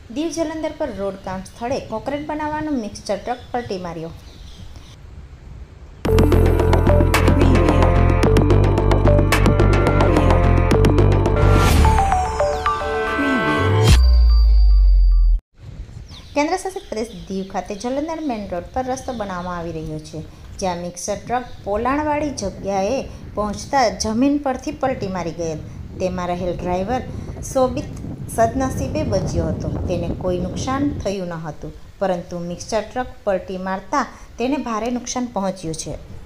દીવ જલંધર પર રોડ કામ સ્થળે કોન્ક્રીટ બનાવવાનું મિક્સર ટ્રક પલટી માર્યો. કેન્દ્રશાસિત પ્રદેશ દીવ ખાતે જલંધર મેઇન રોડ પર રસ્તો બનાવવામાં આવી રહ્યો છે, જ્યાં મિક્સર ટ્રક પોલાણવાળી જગ્યાએ પહોંચતા જમીન પરથી પલટી મારી ગયેલ. તેમાં રહેલ ડ્રાઈવર શોભિત સદનસીબે બચ્યો હતો. તેને કોઈ નુકસાન થયું ન હતું, પરંતુ મિક્સર ટ્રક પલટી મારતા તેને ભારે નુકસાન પહોંચ્યું છે.